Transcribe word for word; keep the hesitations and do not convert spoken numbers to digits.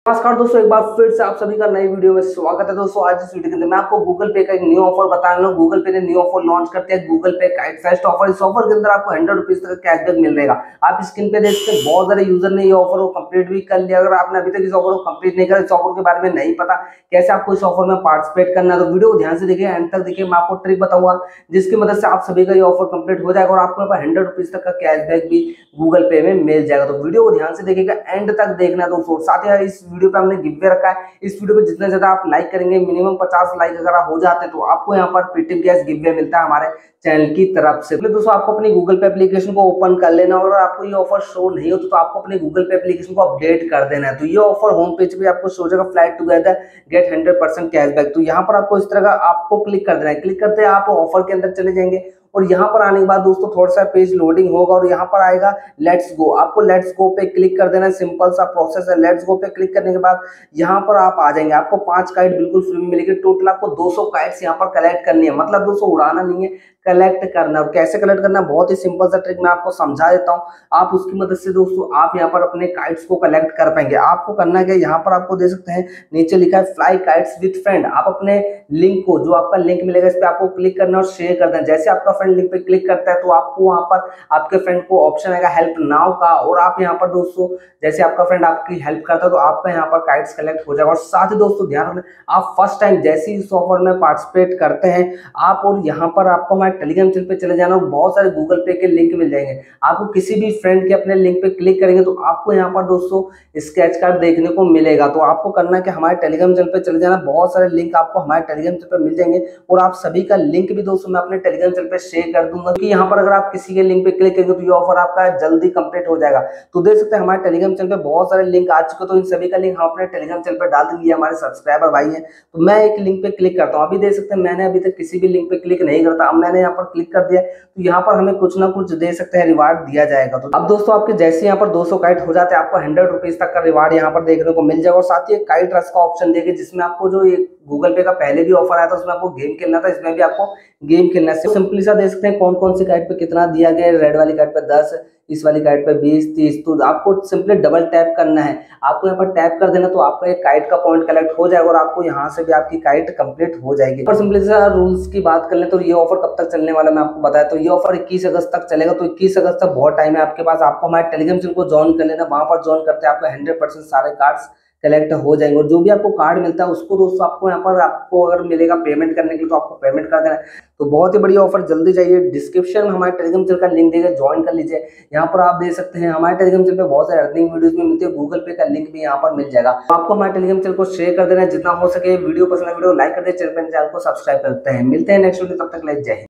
नमस्कार दोस्तों, एक बार फिर से आप सभी का नई वीडियो में स्वागत है। दोस्तों आज इस वीडियो के अंदर मैं आपको गूगल पे का एक न्यू ऑफर बताने वाला हूं। गूगल पे ने न्यू ऑफर लॉन्च करते हैं, Google Pay kite fest offer. इस ऑफर के अंदर आपको हंड्रेड रुपीज तक कैशबैक मिल रहेगा। आप स्क्रीन पे देखते हैं बहुत सारे यूजर ने ये ऑफर को कंप्लीट भी कर लिया। अगर आपने अभी तक इस ऑफर को कंप्लीट नहीं करा, इस ऑफर के बारे में नहीं पता कैसे आपको इस ऑफर में पार्टिसिपेट करना है, तो वीडियो ध्यान से देखिए, एंड तक देखिए। मैं आपको ट्रिक बताऊंगा जिसकी मदद से आप सभी का ये ऑफर कंप्लीट हो जाएगा और आपको यहाँ पर हंड्रेड रुपीज तक का कैशबैक भी गूगल पे में मिल जाएगा। तो वीडियो को ध्यान से देखिएगा, एंड तक देखना है दोस्तों। साथ ही इस वीडियो पे हमने गिव अवे रखा है। इस वीडियो पे जितने ज्यादा आप लाइक करेंगे, मिनिमम पचास लाइक अगर आप हो जाते हैं तो आपको यहाँ पर पेटीएम गैस गिव अवे मिलता है हमारे चैनल की तरफ से। तो दोस्तों आपको अपनी गूगल पे एप्लीकेशन को ओपन कर लेना और आपको ये ऑफर शो नहीं होता तो आपको अपने गूगल पे एप्लीकेशन को अपडेट कर देना है। तो ये ऑफर होम पेज पे आपको शो हो जाएगा, flight together get hundred percent cashback. तो यहाँ पर आपको इस तरह का आपको क्लिक कर देना है। क्लिक करते हैं आप ऑफर के अंदर चले जाएंगे और यहाँ पर आने के बाद दोस्तों थोड़ा सा पेज लोडिंग होगा और यहाँ पर आएगा लेट्स गो। आपको लेट्स गो पे क्लिक कर देना है। सिंपल सा प्रोसेस है। लेट्स गो पे क्लिक करने के बाद यहाँ पर आप आ जाएंगे। आपको पांच काइट बिल्कुल फ्री में मिलेगी। टोटल आपको दो सौ काइट्स यहाँ पर कलेक्ट करनी है। मतलब दोस्तों उड़ाना नहीं है, कलेक्ट करना। और कैसे कलेक्ट करना है, बहुत ही सिंपल सा ट्रिक मैं आपको समझा देता हूँ। आप उसकी मदद से दोस्तों आप यहाँ पर अपने काइट्स को कलेक्ट कर पाएंगे। आपको करना क्या, यहाँ पर आपको दे सकते हैं नीचे लिखा है फ्लाई काइट्स विद फ्रेंड। आप अपने लिंक को, जो आपका लिंक मिलेगा, इस पे आपको क्लिक करना और शेयर कर देना। जैसे आपका फ्रेंड लिंक पे क्लिक करता है तो आपको वहां पर आपके फ्रेंड को ऑप्शन आएगा हेल्प नाउ का, और आप यहाँ पर दोस्तों जैसे आपका फ्रेंड आपकी हेल्प करता है तो आपका यहाँ पर काइट्स कलेक्ट हो जाएगा। और साथ ही दोस्तों ध्यान रखना, आप फर्स्ट टाइम जैसे ही इस ऑफर में पार्टिसिपेट करते हैं आप, और यहाँ पर आपको हमारे टेलीग्राम चैनल पे चले जाना और बहुत सारे गूगल पे के लिंक मिल जाएंगे। आपको किसी भी फ्रेंड के अपने लिंक पे क्लिक करेंगे तो आपको यहाँ पर दोस्तों स्केच कार्ड देखने को मिलेगा। तो आपको करना है कि हमारे टेलीग्राम चैनल पे चले जाना, बहुत सारे लिंक आपको हमारे टेलीग्राम चैनल पे मिल जाएंगे और आप सभी का लिंक भी दोस्तों मैं अपने टेलीग्राम चैनल पे शेयर कर दूंगा कि यहाँ पर अगर आप किसी के लिंक पे क्लिक करेंगे तो ये ऑफर आपका जल्दी कंप्लीट हो जाएगा। तो देख सकते हैं हमारे टेलीग्राम चैनल पे बहुत सारे लिंक आ चुके हैं, तो इन सभी का लिंक हम अपने टेलीग्राम चैनल पे डाल देंगे। हमारे सब्सक्राइबर भाई हैं, तो मैं एक लिंक पे क्लिक करता हूँ। अभी देख सकते हैं मैंने अभी तक किसी भी लिंक पे क्लिक नहीं करता, अब मैंने यहाँ पर क्लिक कर दिया तो यहाँ पर हमें कुछ ना कुछ दे सकते हैं, रिवार्ड दिया जाएगा। तो अब दोस्तों आपके जैसे यहाँ पर दो सौ काइट हो जाते हैं आपको हंड्रेड रुपीज तक का रिवार्ड यहाँ पर देखने को मिल जाएगा। और साथ ही एक काइट रस का ऑप्शन देखिए, जिसमें आपको जो ये गूगल पे का पहले भी ऑफर आया था उसमें आपको गेम खेलना था, इसमें भी आपको गेम खेलना है। सिंपली सा देख सकते हैं कौन कौन सी काइट पे कितना दिया गया है। रेड वाली काइट पे दस, इस वाली काइट पे बीस, तीस। तो आपको सिंपली डबल टैप करना है। आपको यहाँ पर टैप कर देना तो आपका एक काइट का पॉइंट कलेक्ट हो जाएगा और आपको यहाँ से भी आपकी काइट कंप्लीट हो जाएगी। और सिंपली सा रूल्स की बात कर लें तो ये ऑफर कब तक चलने वाला मैं आपको बताया, तो ये ऑफर इक्कीस अगस्त तक चलेगा। तो इक्कीस अगस्त तक बहुत टाइम है आपके पास। आपको हमारे टेलीग्राम चैनल को ज्वाइन कर लेना, वहां पर ज्वाइन करते हैं आपका हंड्रेड परसेंट सारे कार्ड्स कलेक्ट हो जाएंगे। और जो भी आपको कार्ड मिलता है उसको दोस्तों आपको यहाँ पर आपको अगर मिलेगा पेमेंट करने के लिए तो आपको पेमेंट कर देना है। तो बहुत ही बढ़िया ऑफर, जल्दी जाइए। डिस्क्रिप्शन में हमारे टेलीग्राम चैनल का लिंक देकर ज्वाइन कर लीजिए। यहाँ पर आप देख सकते हैं हमारे टेलीग्राम चैनल पे बहुत सारे अर्निंग वीडियोस में मिलती है, गूगल पे का लिंक भी यहाँ पर मिल जाएगा। तो आपको हमारे टेलीग्राम चैनल को शेयर कर देना है जितना हो सके। वीडियो पसंद है वीडियो लाइक कर दे, चैनल को सब्सक्राइब करते हैं। मिलते हैं नेक्स्ट वीडियो, तब तक लाइक जय हिंद।